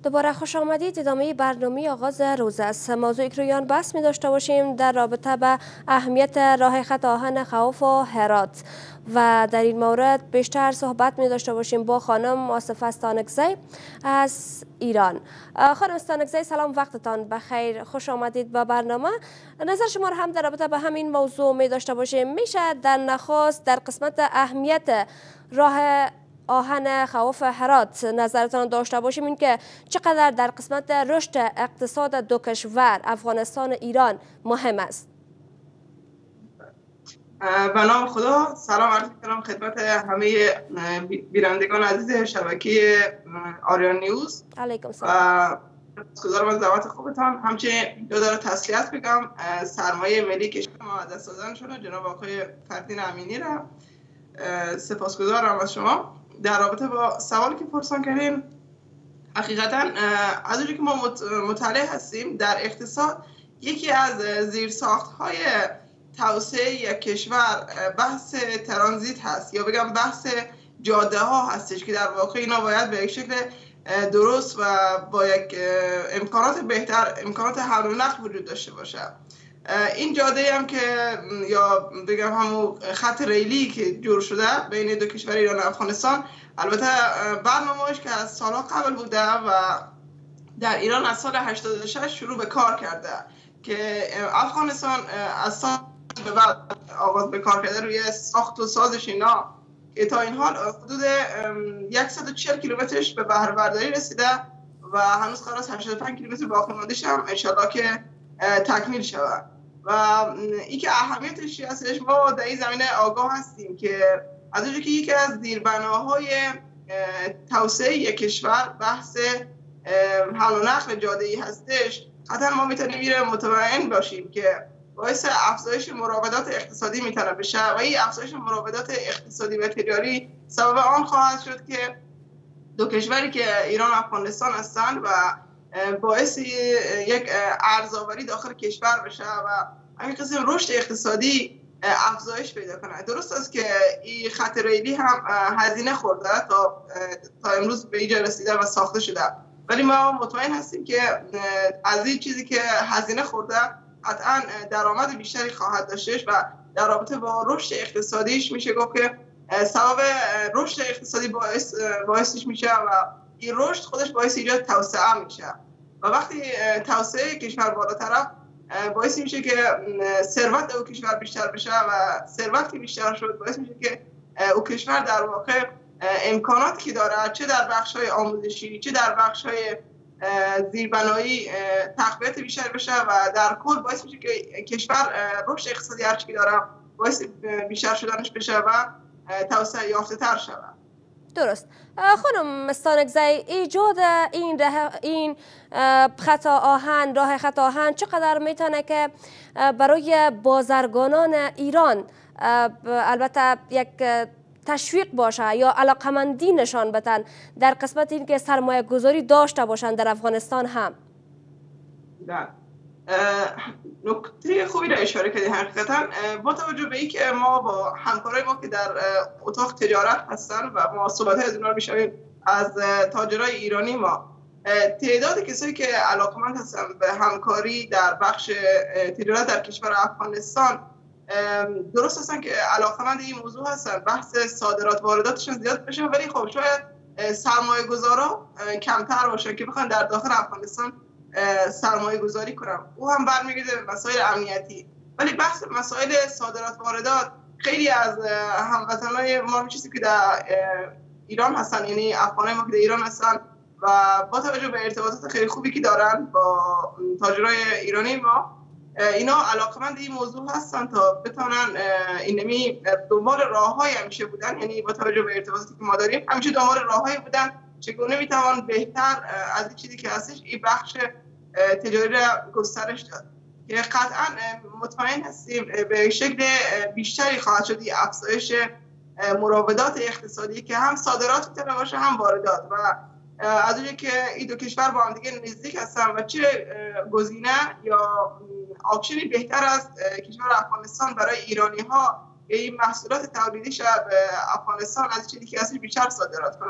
دوباره خوش آمدید. ادامه برنامه آغاز روز است. موضوعی که روی آن بحث می داشته باشیم در رابطه به اهمیت راه خط آهن خوف و هرات و در این مورد بیشتر صحبت می داشته باشیم با خانم آصفه استانکزی از ایران. خانم استانکزی، سلام، وقتتان بخیر، خوش آمدید به برنامه. نظر شما را هم در رابطه به همین موضوع می داشته باشیم. میشه در نخست در قسمت اهمیت راه آهن خوف هرات نظرتان داشته باشیم، این که چقدر در قسمت رشد اقتصاد دو کشور افغانستان ایران مهم است؟ به نام خدا، سلام عرض می‌کنم خدمت همه بینندگان عزیز شبکه آریان نیوز. علیکم سلام. سپاسگزارم از دعوت خوبتان. همچنین داره تسلیت بگم سرمایه ملی کشور ما از دست دادن شده جناب آقای فردین امینی را. سپاسگزارم از شما. در رابطه با سوالی که پرسان کردین، حقیقتا از اونجایی که ما مطلع هستیم در اقتصاد، یکی از زیرساخت‌های توسعه یک کشور بحث ترانزیت هست، یا بگم بحث جاده ها هستش که در واقع اینا باید به یک شکل درست و با یک امکانات بهتر، امکانات حمل و نقل وجود داشته باشه. این جاده هم که یا بگم همون خط ریلی که جور شده بین دو کشور ایران و افغانستان، البته برنامه‌اش که از سالها قبل بوده و در ایران از سال 86 شروع به کار کرده که افغانستان از سال به بعد آغاز به کار کرده روی ساخت و سازش اینا، که تا این حال حدود 140 کیلومترش به بهره برداری رسیده و هنوز قرار است 85 کیلومتر باقی مانده‌اش هم انشالله که تکمیل شود. و این که اهمیتش چی هستش، ما در این زمینه آگاه هستیم که از اونجایی که یکی از زیربناهای توسعه یک کشور بحث حمل و نقل جاده‌ای هستش، قطعا ما میتونیم مطمئن باشیم که باعث افزایش مراودات اقتصادی میتونه بشه و این افزایش مراودات اقتصادی و تجاری سبب آن خواهد شد که دو کشوری که ایران و افغانستان هستند و باعث یک ارزآوری داخل کشور بشه و همین قسم رشد اقتصادی افزایش پیدا کنه. درست است که این خط ریلی هم هزینه خورده تا امروز به اینجا رسیده و ساخته شده، ولی ما مطمئن هستیم که از این چیزی که هزینه خورده قطعا درآمد بیشتری خواهد داشتش و در رابطه با رشد اقتصادیش میشه گفت که سبب رشد اقتصادی باعثش میشه و این رشد خودش باعث ایجاد توسعه میشه و وقتی توسعه کشور بالاتر باعث میشه که ثروت او کشور بیشتر بشه و ثروتی بیشتر شد باعث میشه که او کشور در واقع امکاناتی که داره، چه در بخش‌های آموزشی چه در بخش‌های زیربنایی، تقویت بیشتر بشه و در کل باعث میشه که کشور رشد اقتصادی هرچی که داره باعث بیشتر شدنش بشه و توسعه یافته تر شود. درست. خانم استانکزی، ایجاد این خط آهن، راه خط آهن چقدر میتونه که برای بازرگانان ایران البته یک تشویق باشه یا علاقمندی نشان بدن در قسمت این که سرمایه گذاری داشته باشند در افغانستان هم؟ نکته خوبی را اشاره کردید. حقیقتا با توجه به اینکه ما با همکارای ما که در اتاق تجارت هستن و ما صحبت‌های از اونها می‌شنویم از تاجرای ایرانی، ما تعداد کسایی که علاقمند هستن به همکاری در بخش تجارت در کشور افغانستان درست هستن که علاقمند این موضوع هستن، بحث صادرات وارداتشون زیاد بشه، ولی خب شاید سرمایه گذارا کمتر باشن که بخوان در داخل افغانستان سرمایه گذاری کنم. او هم برمیگرده به مسائل امنیتی، ولی بحث مسائل صادرات واردات خیلی از هموطنای ما چیزی که در ایران هستن، یعنی افغانای ما که در ایران هستن و با توجه به ارتباطات خیلی خوبی که دارن با تاجرای ایرانی ما، اینا علاقمند این موضوع هستن تا بتونن اینمی دنبال راه‌های همیشه بودن، یعنی با توجه به ارتباطاتی که ما داریم همیشه دنبال راه‌هایی بودن چگونه میتوان بهتر از این چیزی که هستش این بخش تجاری را گسترش داد که قطعا مطمئن هستیم به شکل بیشتری خواهد شد این افزایش مراودات اقتصادی که هم صادرات میتونه باشه هم واردات و از اونجایی که این دو کشور با هم دیگه نزدیک هستن و چه گزینه یا آپشنی بهتر از کشور افغانستان برای ایرانی ها این محصولات تولیدی شده به افغانستان از چیزی که هستش بیشتر صادرات کنن.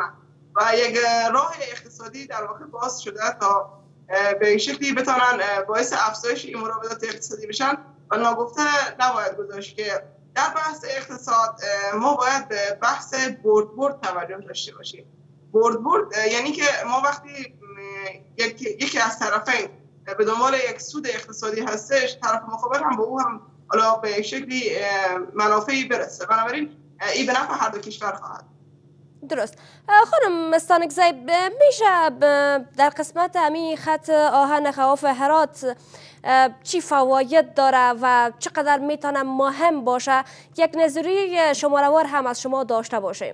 و یک راه اقتصادی در واقع باز شده تا به این شکلی بتونن باعث افزایش این مراودات اقتصادی بشن و ناگفته نباید گذاشت که در بحث اقتصاد ما باید به بحث برد توجه داشته باشیم. برد یعنی که ما وقتی یکی از طرفین به دنبال یک سود اقتصادی هستش، طرف مقابل هم به او هم حالا به شکلی منافعی برسه، بنابراین این به نفع هر دو کشور خواهد. درست. خانم استانکزی، میشه در قسمت همین خط آهن خواف هرات چی فواید داره و چقدر میتونه مهم باشه؟ یک نظریه شماره‌وار هم از شما داشته باشیم.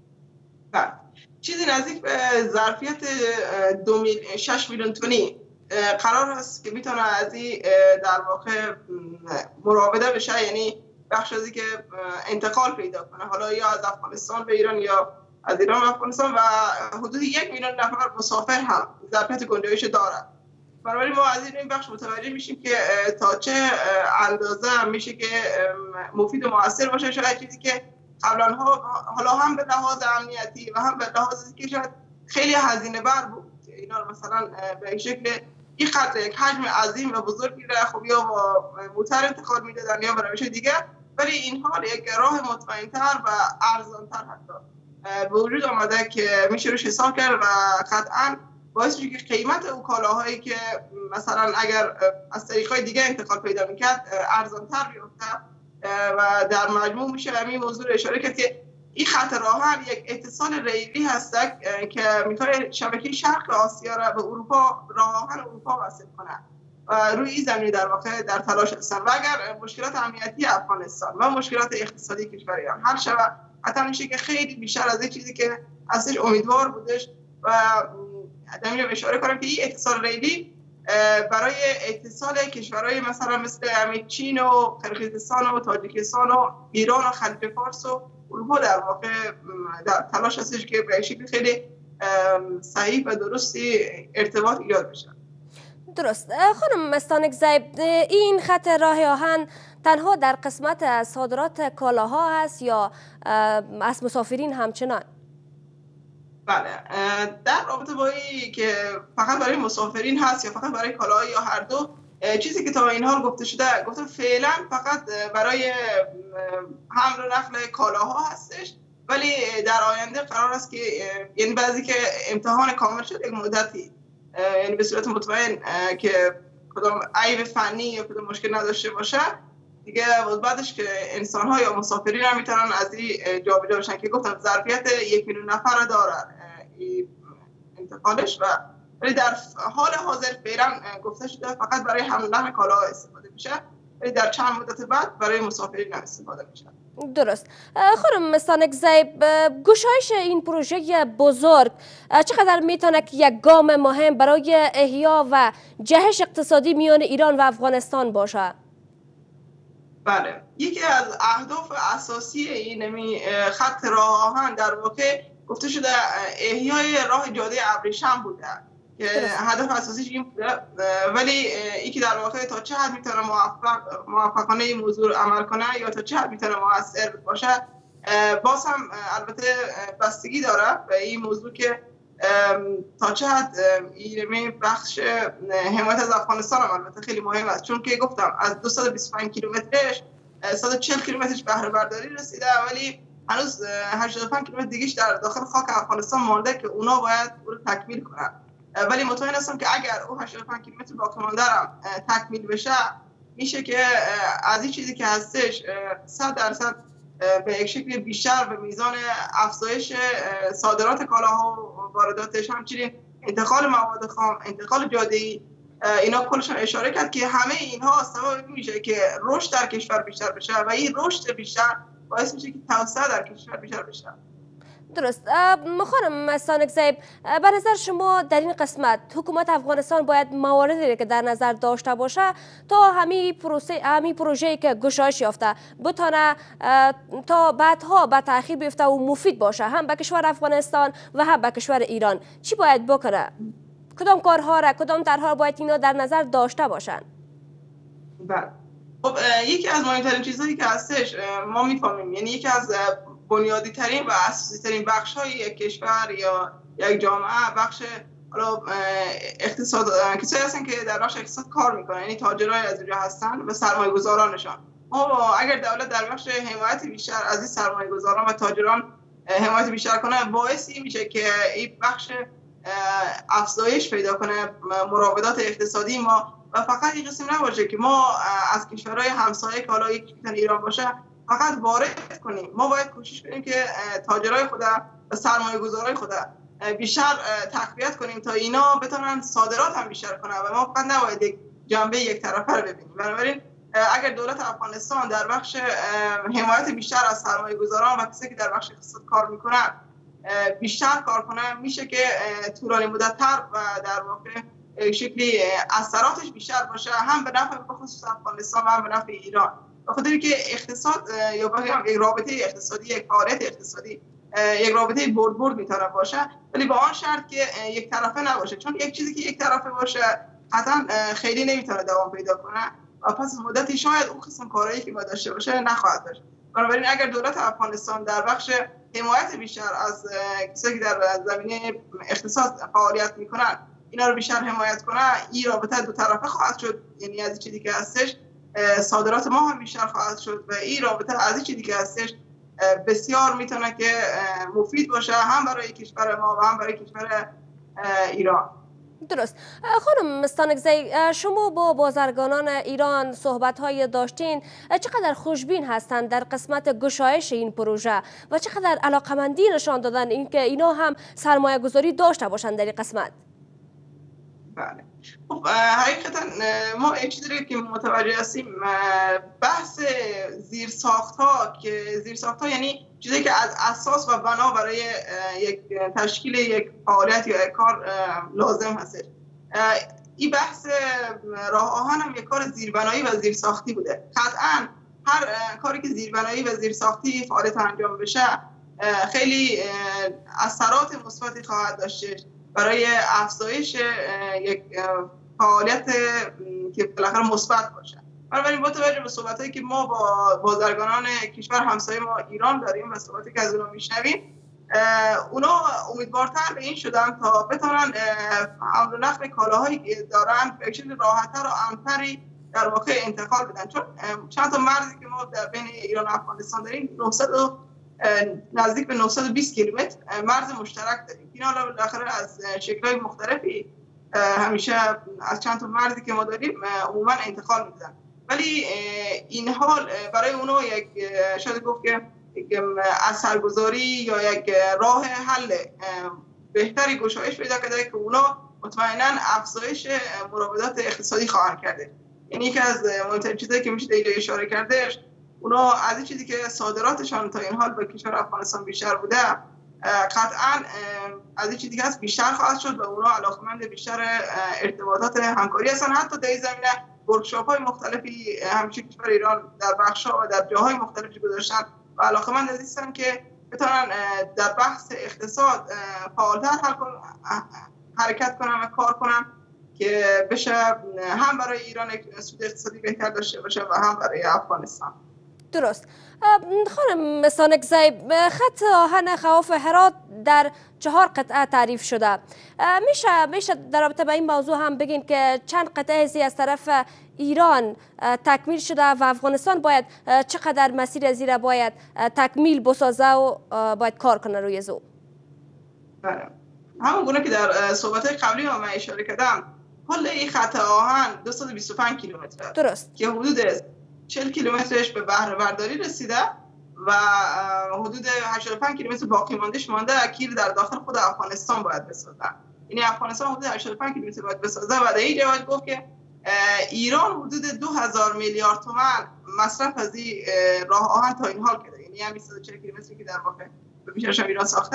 چیزی نزدیک به ظرفیت 6 میلیون تنی قرار است که میتونه از این در واقع مراوده بشه، یعنی بخش از که انتقال پیدا کنه، حالا یا از افغانستان به ایران یا از ایران به افغانستان، و حدود 1 میلیون نفر مسافر هم ظرفیت گنجایش دارد. بنابراین ما از این بخش متوجه میشیم که تا چه اندازه میشه که مفید و مؤثر باشه. شاید چیزی که قبلا حالا هم به لحاظ امنیتی و هم به لحاظ که شاید خیلی هزینه بر بود اینا مثلا به این شکل این قدر یک حجم عظیم و بزرگی را خب یا با موتر انتقال میدادن یا به روش دیگه، ولی اینها یک راه مطمئن‌تر و ارزان‌تر حتی به وجود آمده که میشه روش حساب کرد و قطعاً باعث میشه که قیمت اون کالاهایی که مثلا اگر از طریق‌های دیگه انتقال پیدا میکرد ارزان‌تر بیفته و در مجموع میشه همین موضوع رو اشاره کرد که این خط راهن یک اتصال ریلی هست که میتونه شبکه شرق آسیا را به اروپا، راه آهن اروپا وصل کنه و روی این زمینه در واقع در تلاش هستن. و اگر مشکلات امنیتی افغانستان و مشکلات اقتصادی کشور ایران حل شود، حتی میشه که خیلی بیشتر از این چیزی که ازش امیدوار بودش و همین اشاره کنم که این اتصال ریلی برای اتصال کشورهای مثلا مثل چین و قرقیزستان و تاجیکستان و ایران و خلیج فارس و اروپا در واقع در تلاش هستش که به شکل خیلی صحیح و درستی ارتباط ایجاد بشه. درست. خانم استانکزی، این خط راه آهن تنها در قسمت صادرات کالاها هست یا از مسافرین همچنان؟ بله، در رابطه با این که فقط برای مسافرین هست یا فقط برای کالاها یا هر دو، چیزی که تا این حال گفته شده گفتم فعلا فقط برای حمل و نقل کالاها هستش، ولی در آینده قرار است که یعنی بعضی که امتحان کامل شد یک مدتی یعنی به صورت مطمئن که کدام عیب فنی یا کدام مشکل نداشته باشه دیگه، بعدش که انسان‌ها یا مسافرین هم میتونن از این جابجا بشن که گفتم ظرفیت 1 میلیون نفر داره انتقالش، و ولی در حال حاضر فعلا گفته شده فقط برای حمل و نقل کالاها استفاده میشه، ولی در چند مدت بعد برای مسافرین هم استفاده میشه. درست. خانم استانکزی، گشایش این پروژه بزرگ چقدر میتونه که یک گام مهم برای احیا و جهش اقتصادی میان ایران و افغانستان باشه؟ بله، یکی از اهداف اساسی این خط راه آهن در واقع گفته شده احیای راه جاده ابریشم بوده که هدف اساسیش این بوده، ولی این که در واقع تا چه حد میتونه موفقانه این موضوع عمل کنه یا تا چه حد میتونه مؤثر باشه باز هم البته بستگی داره به این موضوع که تا چه حد این بخش حمایت از افغانستان هم البته خیلی مهم است، چون که گفتم از 225 کیلومترش 140 کیلومترش بهره برداری رسیده، ولی هنوز 85 کیلومتر دیگهش در داخل خاک افغانستان مانده که اونا باید او رو تکمیل کنن. ولی مطمئن هستم که اگر او 85 کیلومتر باقی مانده هم تکمیل بشه میشه که از این چیزی که هستش 100% به یک شکل بیشتر به میزان افزایش صادرات کالاها و وارداتش، همچنین انتقال مواد خام، انتقال جاده‌ای، اینا کلشون اشاره کرد که همه اینها سبب میشه که رشد در کشور بیشتر بشه و این رشد بیشتر باعث میشه که توسعه در کشور بیشتر بشه. درست. خانم استانکزی، به نظر شما در این قسمت حکومت افغانستان باید مواردی که در نظر داشته باشه تا همین پروژه‌ای که گشایش یافته بتونه تا بعدها به تأخیر بیفته و مفید باشه هم به کشور افغانستان و هم به کشور ایران؟ چی باید بکنه؟ کدام کارها را، کدام طرح‌ها باید اینا در نظر داشته باشن؟ بله. خب یکی از مهمترین چیزهایی که هستش ما میفهمیم، یعنی یکی از بنیادی ترین و اساسی ترین بخش های یک کشور یا یک جامعه بخش حالا اقتصاد کسایی هستن که در بخش اقتصاد کار میکنن، یعنی تاجرای از اینجا هستن و سرمایه‌گذارانشان. ما اگر دولت در بخش حمایت بیشتر از این سرمایه‌گذاران و تاجران حمایت بیشتر کنه، باعث میشه که این بخش افزایش پیدا کنه مراودات اقتصادی ما و فقط این قسم نباشه که ما از کشورهای همسایه که حالا یک ایران باشه فقط وارد کنیم. ما باید کوشش کنیم که تاجرای خود و سرمایه‌گذارای خود بیشتر تقویت کنیم تا اینا بتونن صادرات هم بیشتر کنن و ما فقط نباید یک جنبه یک طرفه رو ببینیم. بنابراین اگر دولت افغانستان در بخش حمایت بیشتر از سرمایه‌گذاران و کسایی که در بخش اقتصاد کار میکنن بیشتر کار کنه، میشه که طولانی مدت‌تر و در واقع شکلی اثراتش بیشتر باشه، هم به نفع بخصوص افغانستان و هم به نفع ایران. بخاطر که اقتصاد یا بگم یک رابطه اقتصادی، یک فعالیت اقتصادی یک رابطه برد برد میتونه باشه، ولی با آن شرط که یک طرفه نباشه، چون یک چیزی که یک طرفه باشه قطعا خیلی نمیتونه دوام پیدا کنه و پس مدتی شاید اون قسم کارهایی که باید داشته باشه نخواهد داشت. بنابراین اگر دولت افغانستان در بخش حمایت بیشتر از کسایی که در زمینه اقتصاد فعالیت میکنن اینا رو بیشتر حمایت کنه، این رابطه دو طرفه خواهد شد. یعنی از چیزی که هستش صادرات ما هم بیشتر خواهد شد و این رابطه از چیزی که هستش بسیار میتونه که مفید باشه هم برای کشور ما و هم برای کشور ایران. درست. خانم مستانکزی، شما با بازرگانان ایران صحبت‌های داشتین، چقدر خوشبین هستند در قسمت گشایش این پروژه و چقدر علاقمندی نشان دادن اینکه اینا هم سرمایه گذاری داشته باشند در این قسمت؟ بله. خب حقیقتا ما یک چیزی که متوجه هستیم، بحث زیرساخت‌ها که زیرساخت‌ها یعنی چیزی که از اساس و بنا برای یک تشکیل یک فعالیت یا یک کار لازم هست. این بحث راه آهن هم یک کار زیربنایی و زیرساختی بوده. قطعاً هر کاری که زیربنایی و زیرساختی فعالیت انجام بشه خیلی اثرات مثبتی خواهد داشت برای افزایش یک فعالیت که بالاخره مثبت باشه. بنابراین با توجه به صحبتایی که ما با بازرگانان کشور همسایه ما ایران داریم و صحبتی که از اونا میشنویم، اونا امیدوارتر به این شدن تا بتونن حمل و نقل کالاهایی که دارن به شکل راحت‌تر و امن‌تری در واقع انتقال بدن. چون چند تا مرزی که ما در بین ایران و افغانستان داریم نزدیک به 920 کیلومتر مرز مشترک داریم. این حالا بالاخره از شکل‌های مختلفی همیشه از چند تا مرزی که ما داریم عموما انتقال میدن، ولی این حال برای اونها یک شاید گفت که اثرگذاری یا یک راه حل بهتری گشایش پیدا کرده که اونا مطمئنا افزایش مراودات اقتصادی خواهند کرده. یعنی یکی از مهمترین چیزایی که میشه دیگه اشاره کردش، اونا از این چیزی که صادراتشان تا این حال به کشور افغانستان بیشتر بوده قطعا از این چیزی که هست بیشتر خواهد شد و اونا علاقمند بیشتر ارتباطات همکاری هستن. حتی در این زمینه ورکشاپ‌های مختلفی همیشه کشور ایران در بخش‌ها و در جاهای مختلفی گذاشتن و علاقمند هستن که بتونن در بحث اقتصاد فعال‌تر حرکت کنن و کار کنن که بشه هم برای ایران سود اقتصادی بهتر داشته باشه و هم برای افغانستان. درست. خانم مستانکزی، خط آهن خواف هرات در 4 قطعه تعریف شده. میشه در رابطه با این موضوع هم بگین که چند قطعه از طرف ایران تکمیل شده و افغانستان باید چقدر مسیر زیر باید تکمیل بسازه و باید کار کنه روی زو؟ بله. همون گونه که در صحبت‌های قبلی من اشاره کردم، کل این خط آهن 225 کیلومتر درست که حدود 40 کیلومترش به بهره برداری رسیده و حدود 85 کیلومتر باقی مانده که در داخل خود افغانستان باید بسازن. یعنی افغانستان حدود 85 کیلومتر باید بسازه و در اینجا باید گفت که ایران حدود 2000 میلیارد تومان مصرف از این راه آهن تا این حال کرده. یعنی همین 140 کیلومتری که در واقع به پیشش ایران ساخته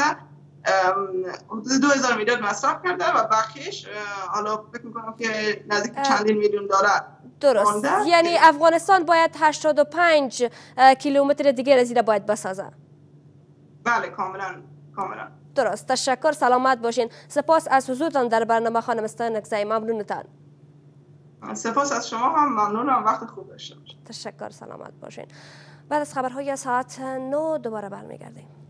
حدود 2000 میلیارد مصرف کرده و بقیه‌اش حالا فکر می‌کنم که نزدیک چندین میلیون دلار. درست. یعنی افغانستان باید 85 کیلومتر دیگه رسیده باید بسازه. بله کاملا. درست. تشکر، سلامت باشین. سپاس از حضورتان در برنامه خانم مستانکزی. ممنونتان. سپاس از شما هم ممنونم. وقت خوب داشته باشید. تشکر، سلامت باشین. بعد از خبرهای ساعت 9 دوباره برمیگردیم.